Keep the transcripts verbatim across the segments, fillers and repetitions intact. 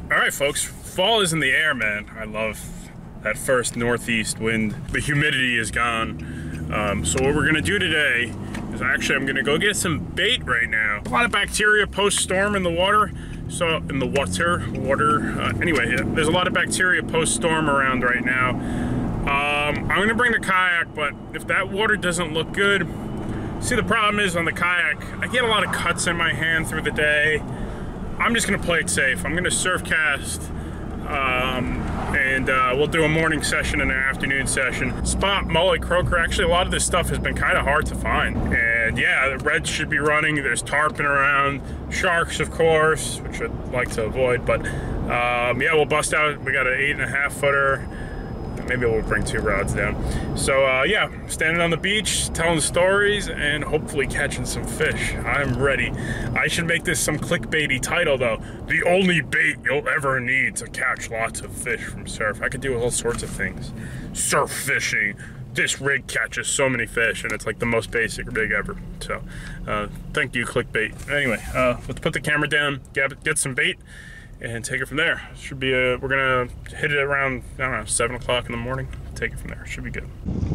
All right, folks, fall is in the air, man. I love that first northeast wind. The humidity is gone. Um, so what we're gonna do today is actually I'm gonna go get some bait right now. A lot of bacteria post-storm in the water. So in the water, water. Uh, anyway, yeah, there's a lot of bacteria post-storm around right now. Um, I'm gonna bring the kayak, but if that water doesn't look good, see the problem is on the kayak, I get a lot of cuts in my hand through the day. I'm just gonna play it safe. I'm gonna surf cast, um, and uh, we'll do a morning session and an afternoon session. Spot, mullet, croaker. Actually, a lot of this stuff has been kind of hard to find. And yeah, the reds should be running. There's tarpon around, sharks, of course, which I'd like to avoid. But um, yeah, we'll bust out. We got an eight and a half footer. Maybe we'll bring two rods down. So uh, yeah, standing on the beach, telling stories, and hopefully catching some fish. I'm ready. I should make this some clickbaity title though. The only bait you'll ever need to catch lots of fish from surf. I could do all sorts of things. Surf fishing. This rig catches so many fish, and it's like the most basic rig ever. So uh, thank you, clickbait. Anyway, uh, let's put the camera down, get, get some bait, and take it from there. Should be a, we're gonna hit it around, I don't know, seven o'clock in the morning. Take it from there. Should be good.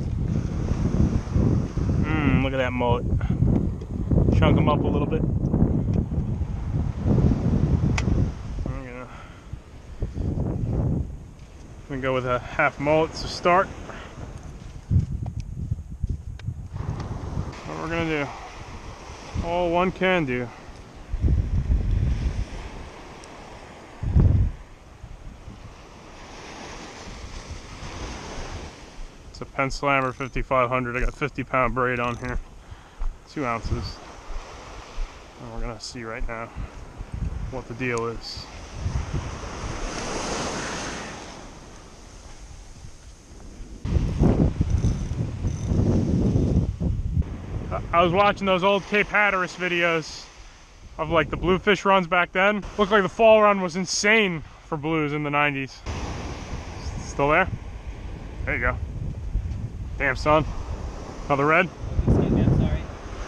Mmm, look at that mullet. Chunk them up a little bit. I'm gonna, I'm gonna go with a half mullet to start. What we're gonna do, all one can do. It's a Penn Slammer fifty-five hundred. I got fifty pound braid on here, two ounces. And we're gonna see right now what the deal is. I was watching those old Cape Hatteras videos of like the bluefish runs back then. Looked like the fall run was insane for blues in the nineties. Still there? There you go. Damn, son. Another red? Excuse me, I'm sorry.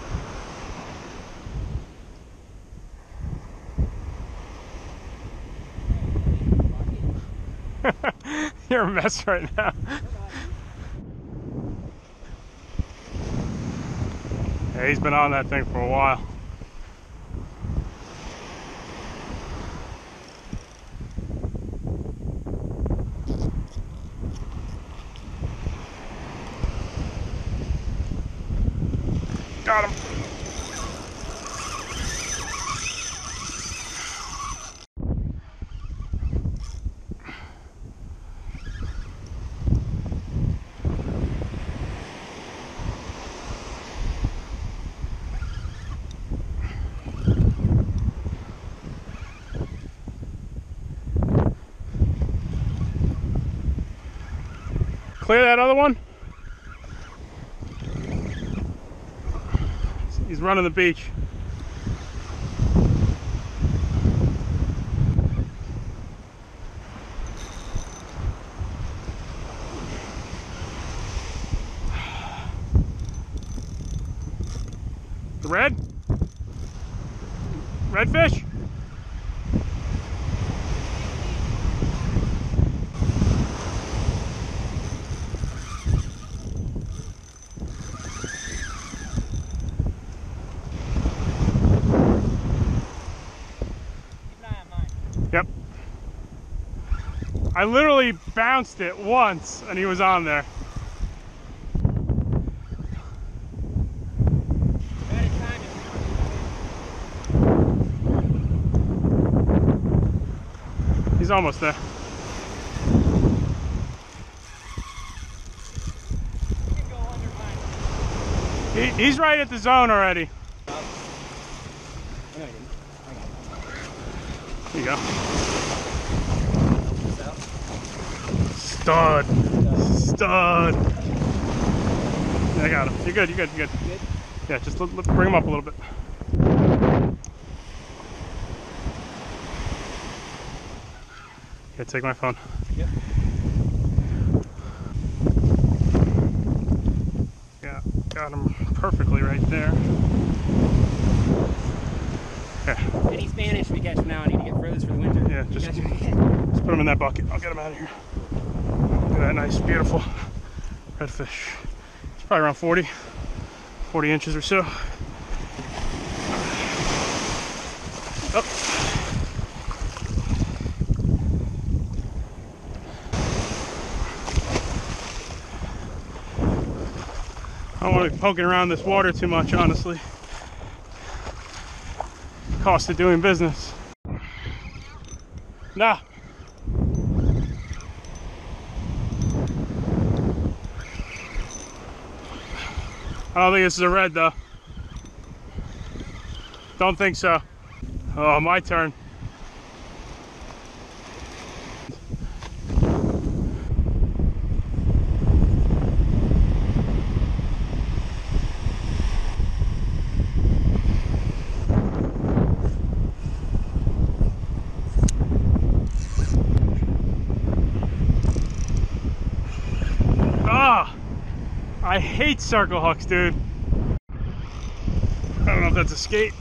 You're a mess right now. Yeah, he's been on that thing for a while. Got him. Clear that other one. He's running the beach. The red? Redfish? Yep. I literally bounced it once and he was on there. He's almost there. He, he's right at the zone already. There you go. Stud. Stud. Yeah, I got him. You're good, you're good, you're good. good? Yeah, just let, let, bring him up a little bit. Okay, take my phone. Yep. Yeah, got him perfectly right there. Okay. Any Spanish we catch from now, I need to get froze for the winter. Yeah, just put them in that bucket. I'll get them out of here. Look at that nice, beautiful redfish. It's probably around forty, forty inches or so. Oh. I don't want to be poking around this water too much, honestly. Cost of doing business. Nah. I don't think this is a red though. Don't think so. Oh, my turn. Ah, I hate circle hooks, dude. I don't know if that's a skate.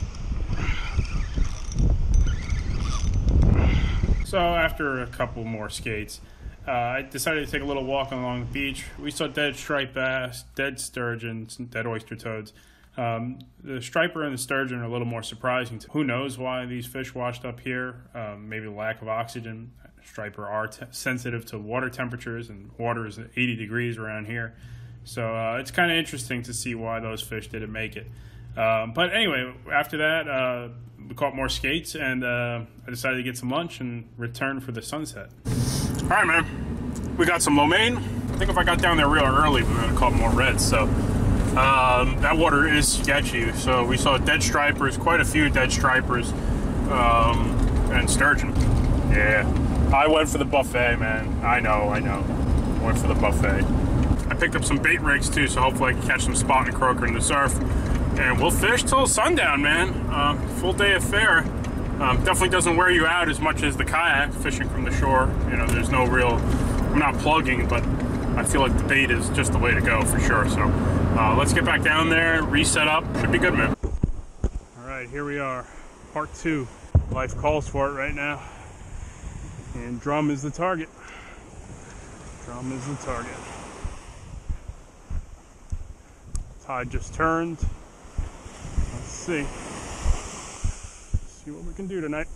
So after a couple more skates, uh, I decided to take a little walk along the beach. We saw dead striped bass, dead sturgeon, some dead oyster toads. Um, the striper and the sturgeon are a little more surprising. Who knows why these fish washed up here? Um, maybe the lack of oxygen. Striper are t sensitive to water temperatures, and water is eighty degrees around here. So uh, it's kind of interesting to see why those fish didn't make it. Um, but anyway, after that, uh, we caught more skates, and uh, I decided to get some lunch and return for the sunset. All right, man. We got some lo mein. I think if I got down there real early, we would have caught more reds. So um, that water is sketchy. So we saw dead stripers, quite a few dead stripers, um, and sturgeon. Yeah. I went for the buffet, man. I know, I know. Went for the buffet. I picked up some bait rigs too, so hopefully I can catch some spot and croaker in the surf. And we'll fish till sundown, man. Uh, full day affair. Um, definitely doesn't wear you out as much as the kayak, fishing from the shore. You know, there's no real, I'm not plugging, but I feel like the bait is just the way to go for sure. So uh, let's get back down there, reset up. Should be good, man. All right, here we are, part two. Life calls for it right now. And drum is the target. Drum is the target. Tide just turned. Let's see. Let's see what we can do tonight.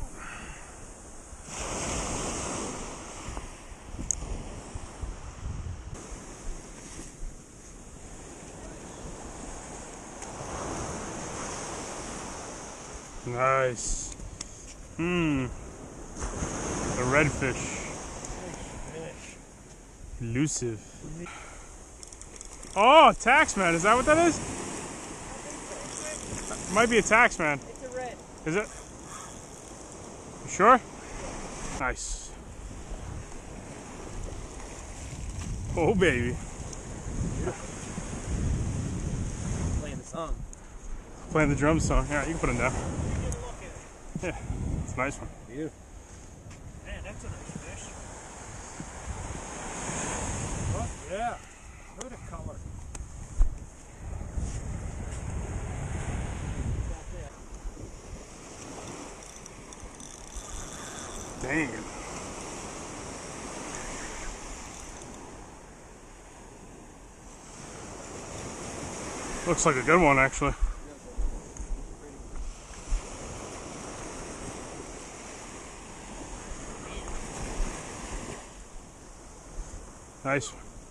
Nice. Hmm. The redfish. Elusive. Oh, taxman. Is that what that is? It might be a taxman. It's a red. Is it? You sure? Nice. Oh, baby. Playing the song. Playing the drum song. Yeah, you can put him down. Yeah, it's a nice one. You. Man, that's a nice fish. Oh, yeah. Look at the color. Dang. Looks like a good one, actually. Nice.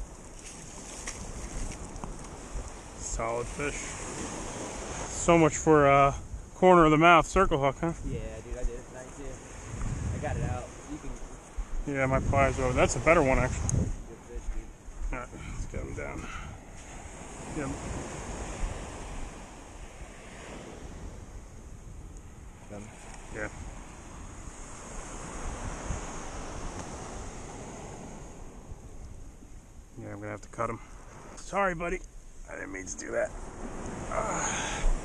Solid fish. So much for uh, corner of the mouth circle hook, huh? Yeah, dude, I did it. Nice, yeah. I got it out. You can. Yeah, my pliers are over. That's a better one, actually. Good fish, dude. All right, let's get him down. Get him. Done. Yeah. Yeah, I'm gonna have to cut him. Sorry, buddy. I didn't mean to do that. Uh.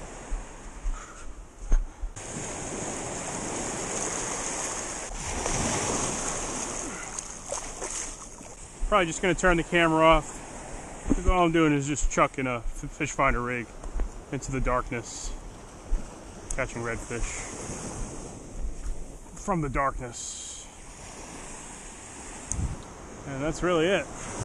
Probably just gonna turn the camera off, because all I'm doing is just chucking a fish finder rig into the darkness, catching redfish from the darkness. And that's really it.